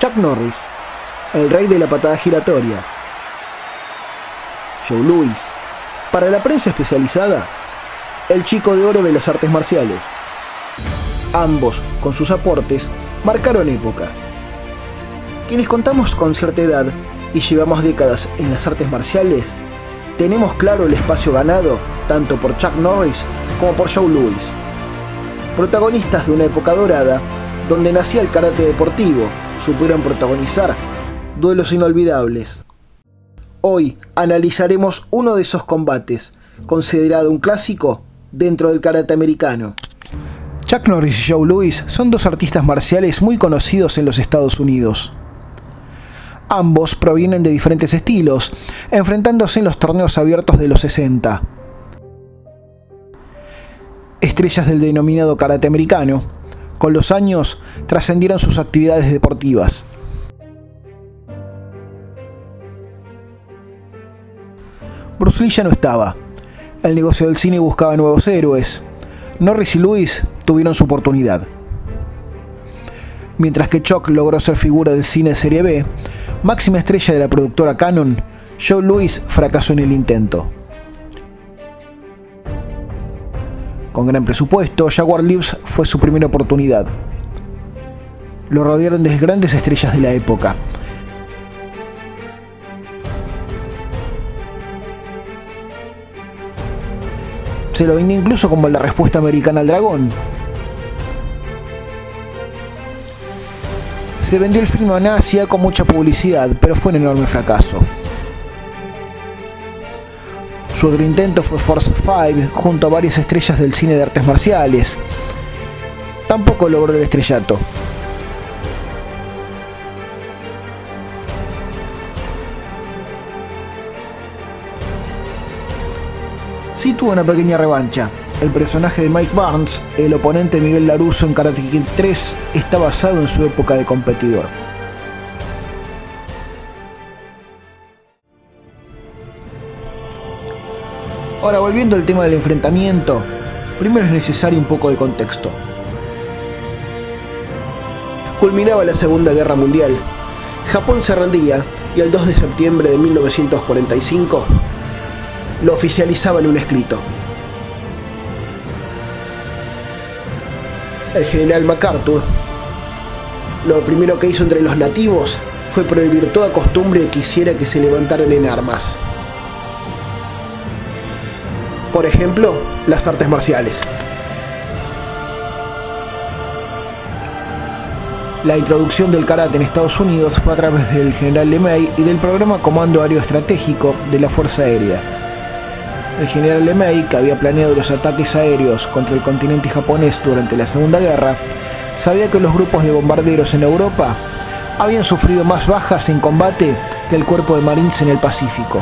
Chuck Norris, el rey de la patada giratoria. Joe Louis, para la prensa especializada, el chico de oro de las artes marciales. Ambos, con sus aportes, marcaron época. Quienes contamos con cierta edad y llevamos décadas en las artes marciales, tenemos claro el espacio ganado tanto por Chuck Norris como por Joe Louis, protagonistas de una época dorada donde nacía el karate deportivo. Supieron protagonizar duelos inolvidables. Hoy analizaremos uno de esos combates, considerado un clásico dentro del karate americano. Chuck Norris y Joe Louis son dos artistas marciales muy conocidos en los Estados Unidos. Ambos provienen de diferentes estilos, enfrentándose en los torneos abiertos de los 60. Estrellas del denominado karate americano, con los años trascendieron sus actividades deportivas. Bruce Lee ya no estaba. El negocio del cine buscaba nuevos héroes. Norris y Louis tuvieron su oportunidad. Mientras que Chuck logró ser figura del cine de serie B, máxima estrella de la productora Canon, Joe Louis fracasó en el intento. Con gran presupuesto, Jaguar Lives fue su primera oportunidad. Lo rodearon de grandes estrellas de la época. Se lo vendió incluso como la respuesta americana al dragón. Se vendió el film en Asia con mucha publicidad, pero fue un enorme fracaso. Su otro intento fue Force 5 junto a varias estrellas del cine de artes marciales. Tampoco logró el estrellato. Sí tuvo una pequeña revancha. El personaje de Mike Barnes, el oponente de Miguel Larusso en Karate Kid 3, está basado en su época de competidor. Ahora, volviendo al tema del enfrentamiento, primero es necesario un poco de contexto. Culminaba la Segunda Guerra Mundial. Japón se rendía y el 2 de septiembre de 1945 lo oficializaba en un escrito. El general MacArthur lo primero que hizo entre los nativos fue prohibir toda costumbre que hiciera que se levantaran en armas. Por ejemplo, las artes marciales. La introducción del karate en Estados Unidos fue a través del general LeMay y del programa Comando Aéreo Estratégico de la Fuerza Aérea. El general LeMay, que había planeado los ataques aéreos contra el continente japonés durante la Segunda Guerra, sabía que los grupos de bombarderos en Europa habían sufrido más bajas en combate que el cuerpo de Marines en el Pacífico.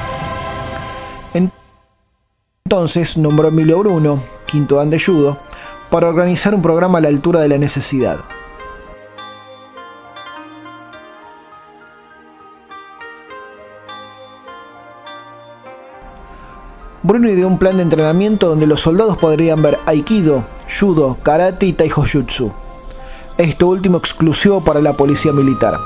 Entonces nombró a Emilio Bruno, quinto dan de judo, para organizar un programa a la altura de la necesidad. Bruno ideó un plan de entrenamiento donde los soldados podrían ver aikido, judo, karate y taijutsu. Esto último exclusivo para la policía militar.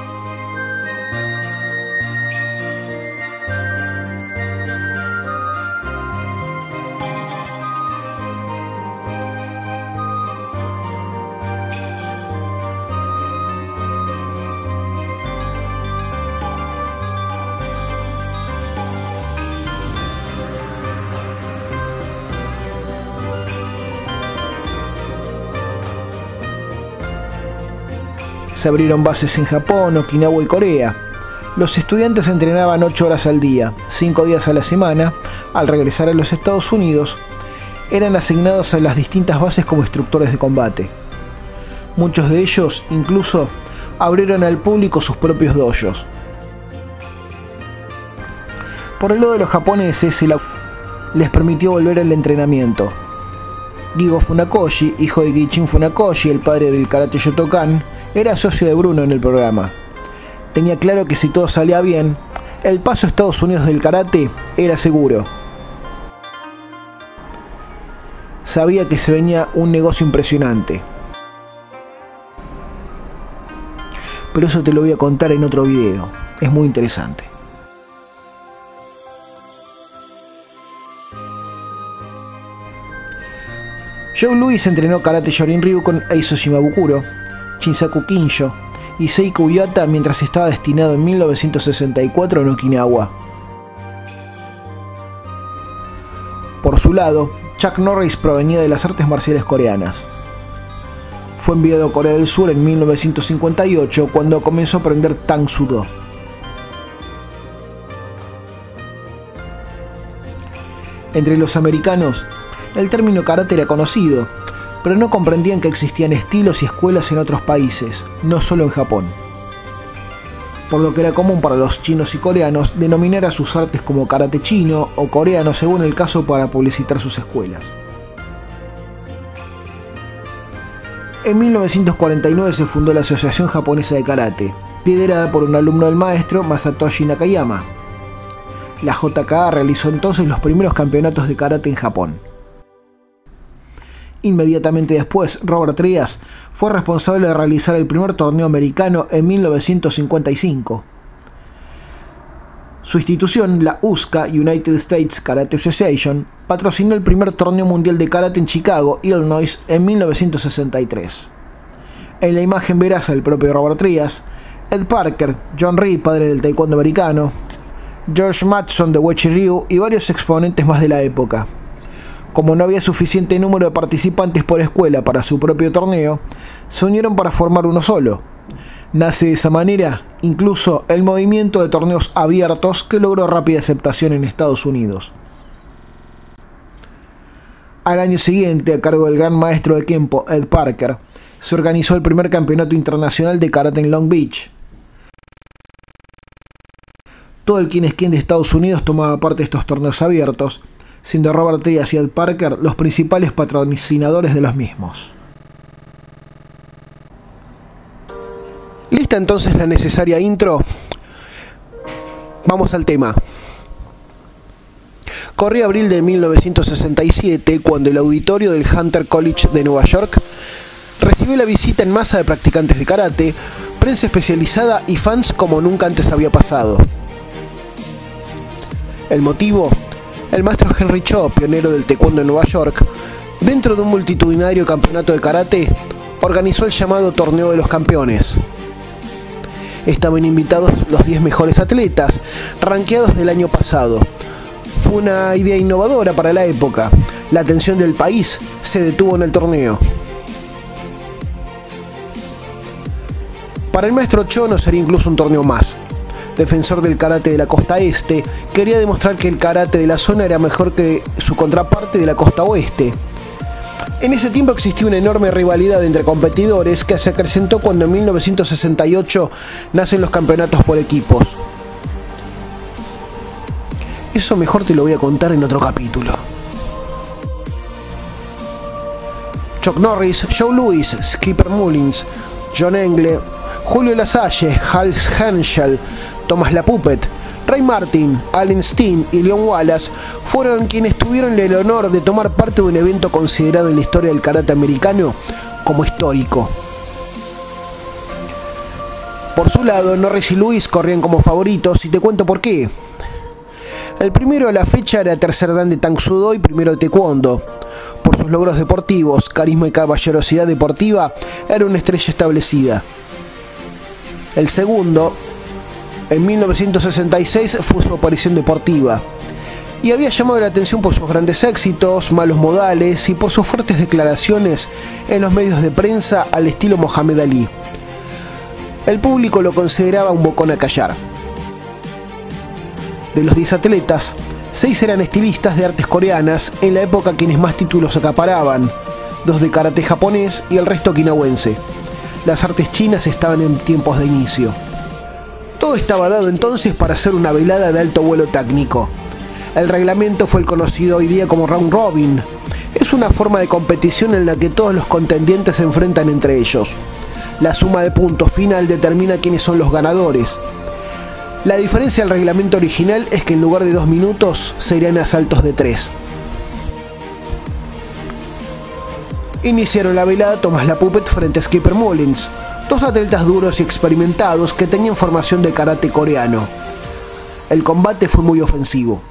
Se abrieron bases en Japón, Okinawa y Corea. Los estudiantes entrenaban 8 horas al día, 5 días a la semana. Al regresar a los Estados Unidos, eran asignados a las distintas bases como instructores de combate. Muchos de ellos incluso abrieron al público sus propios dojos. Por el lado de los japoneses, les permitió volver al entrenamiento. Gigo Funakoshi, hijo de Gichin Funakoshi, el padre del karate Shotokan, era socio de Bruno en el programa. Tenía claro que si todo salía bien, el paso a Estados Unidos del karate era seguro. Sabía que se venía un negocio impresionante. pero eso te lo voy a contar en otro video, es muy interesante. Joe Louis entrenó Karate Shorin-ryu con Eizo Shimabukuro, Shinsaku Kinsho y Seiko Uyata mientras estaba destinado en 1964 en Okinawa. Por su lado, Chuck Norris provenía de las artes marciales coreanas. Fue enviado a Corea del Sur en 1958 cuando comenzó a aprender Tang Soo Do. Entre los americanos, el término karate era conocido, pero no comprendían que existían estilos y escuelas en otros países, no solo en Japón. Por lo que era común para los chinos y coreanos denominar a sus artes como karate chino o coreano según el caso para publicitar sus escuelas. En 1949 se fundó la Asociación Japonesa de Karate, liderada por un alumno del maestro Masatoshi Nakayama. La JKA realizó entonces los primeros campeonatos de karate en Japón. Inmediatamente después, Robert Trias fue responsable de realizar el primer torneo americano en 1955. Su institución, la USCA, United States Karate Association, patrocinó el primer torneo mundial de karate en Chicago, Illinois, en 1963. En la imagen verás al propio Robert Trias, Ed Parker, John Rhee, padre del taekwondo americano, George Mattson de Uechi Ryu y varios exponentes más de la época. Como no había suficiente número de participantes por escuela para su propio torneo, se unieron para formar uno solo. Nace de esa manera, incluso, el movimiento de torneos abiertos que logró rápida aceptación en Estados Unidos. Al año siguiente, a cargo del gran maestro de Kempo, Ed Parker, se organizó el primer campeonato internacional de karate en Long Beach. Todo el quien es quien de Estados Unidos tomaba parte de estos torneos abiertos, siendo Robert Trias y Ed Parker los principales patrocinadores de los mismos. ¿Lista entonces la necesaria intro? Vamos al tema. Corría abril de 1967 cuando el auditorio del Hunter College de Nueva York recibió la visita en masa de practicantes de karate, prensa especializada y fans como nunca antes había pasado. El motivo: el maestro Henry Cho, pionero del taekwondo en Nueva York, dentro de un multitudinario campeonato de karate, organizó el llamado Torneo de los Campeones. Estaban invitados los 10 mejores atletas, rankeados del año pasado. Fue una idea innovadora para la época. La atención del país se detuvo en el torneo. Para el maestro Cho no sería incluso un torneo más. Defensor del karate de la costa este, quería demostrar que el karate de la zona era mejor que su contraparte de la costa oeste. En ese tiempo existía una enorme rivalidad entre competidores que se acrecentó cuando en 1968 nacen los campeonatos por equipos. Eso mejor te lo voy a contar en otro capítulo. Chuck Norris, Joe Louis, Skipper Mullins, John Engle, Julio Lasalle, Hal Henschel, Thomas LaPuppet, Ray Martin, Allen Steen y Leon Wallace fueron quienes tuvieron el honor de tomar parte de un evento considerado en la historia del karate americano como histórico. Por su lado, Norris y Louis corrían como favoritos y te cuento por qué. El primero a la fecha era tercer dan de Tang Soo Do y primero de taekwondo. Por sus logros deportivos, carisma y caballerosidad deportiva, era una estrella establecida. El segundo, en 1966, fue su aparición deportiva, y había llamado la atención por sus grandes éxitos, malos modales y por sus fuertes declaraciones en los medios de prensa al estilo Mohamed Ali. El público lo consideraba un bocón a callar. De los 10 atletas, 6 eran estilistas de artes coreanas, en la época quienes más títulos acaparaban, 2 de karate japonés y el resto okinawense. Las artes chinas estaban en tiempos de inicio. Todo estaba dado entonces para hacer una velada de alto vuelo técnico. El reglamento fue el conocido hoy día como Round Robin. Es una forma de competición en la que todos los contendientes se enfrentan entre ellos. La suma de puntos final determina quiénes son los ganadores. La diferencia del reglamento original es que en lugar de 2 minutos serían asaltos de 3. Iniciaron la velada Thomas LaPuppet frente a Skipper Mullins, Dos atletas duros y experimentados que tenían formación de karate coreano. El combate fue muy ofensivo.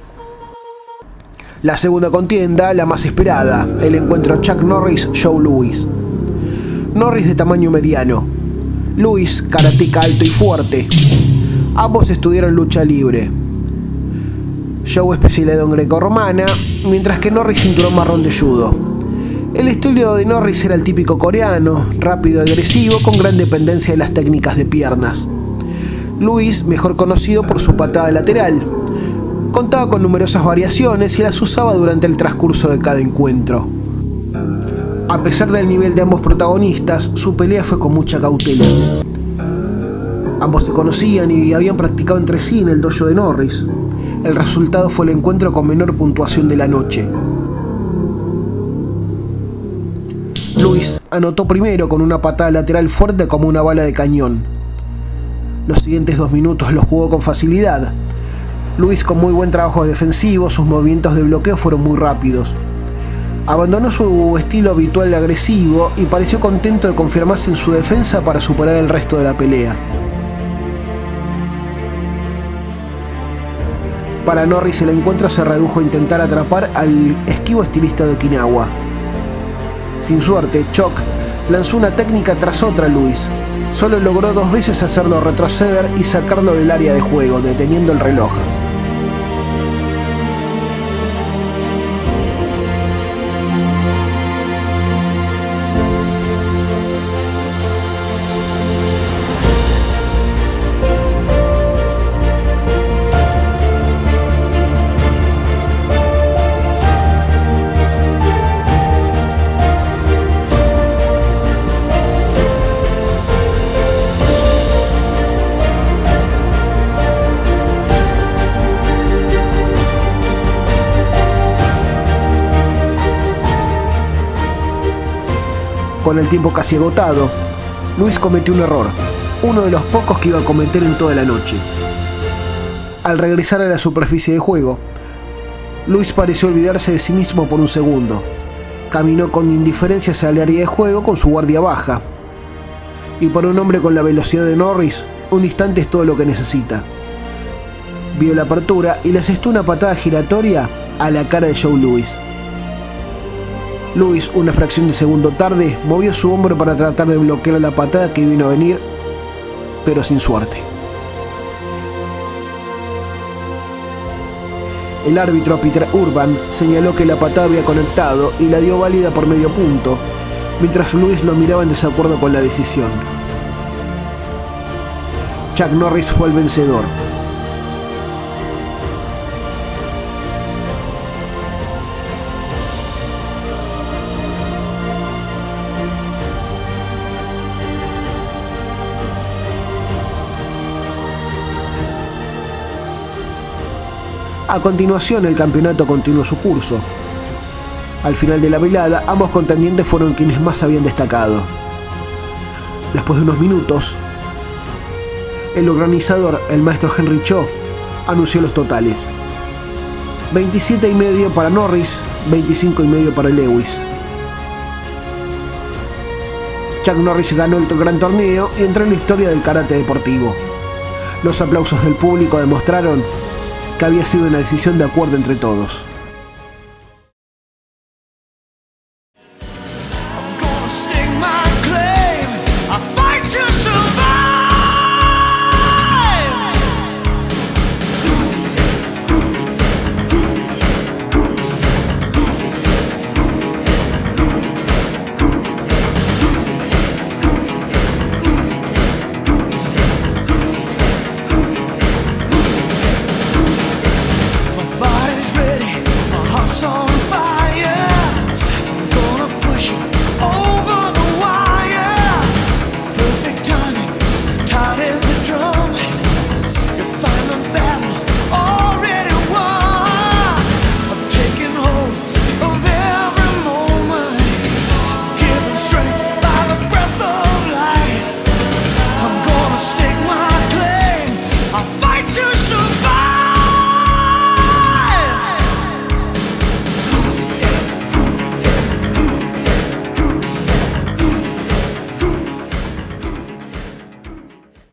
La segunda contienda, la más esperada, el encuentro Chuck Norris-Joe Louis. Norris de tamaño mediano, Louis karateca alto y fuerte. Ambos estudiaron lucha libre. Joe especialidad en grecorromana, mientras que Norris cinturón marrón de judo. El estilo de Norris era el típico coreano, rápido y agresivo, con gran dependencia de las técnicas de piernas. Louis, mejor conocido por su patada lateral, contaba con numerosas variaciones y las usaba durante el transcurso de cada encuentro. A pesar del nivel de ambos protagonistas, su pelea fue con mucha cautela. Ambos se conocían y habían practicado entre sí en el dojo de Norris. El resultado fue el encuentro con menor puntuación de la noche. Louis anotó primero con una patada lateral fuerte como una bala de cañón. Los siguientes 2 minutos los jugó con facilidad. Louis, con muy buen trabajo defensivo, sus movimientos de bloqueo fueron muy rápidos. Abandonó su estilo habitual de agresivo y pareció contento de confirmarse en su defensa para superar el resto de la pelea. Para Norris el encuentro se redujo a intentar atrapar al esquivo estilista de Okinawa. Sin suerte, Chuck lanzó una técnica tras otra a Louis. Solo logró 2 veces hacerlo retroceder y sacarlo del área de juego, deteniendo el reloj. Con el tiempo casi agotado, Louis cometió un error, uno de los pocos que iba a cometer en toda la noche. Al regresar a la superficie de juego, Louis pareció olvidarse de sí mismo por un segundo. Caminó con indiferencia hacia el área de juego con su guardia baja. Y para un hombre con la velocidad de Norris, un instante es todo lo que necesita. Vio la apertura y le asestó una patada giratoria a la cara de Joe Louis. Louis, una fracción de segundo tarde, movió su hombro para tratar de bloquear la patada que vino a venir, pero sin suerte. El árbitro Peter Urban señaló que la patada había conectado y la dio válida por medio punto, mientras Louis lo miraba en desacuerdo con la decisión. Chuck Norris fue el vencedor. A continuación, el campeonato continuó su curso. Al final de la velada, ambos contendientes fueron quienes más habían destacado. Después de unos minutos, el organizador, el maestro Henry Cho, anunció los totales: 27,5 para Norris, 25,5 para Louis. Chuck Norris ganó el gran torneo y entró en la historia del karate deportivo. Los aplausos del público demostraron que había sido una decisión de acuerdo entre todos.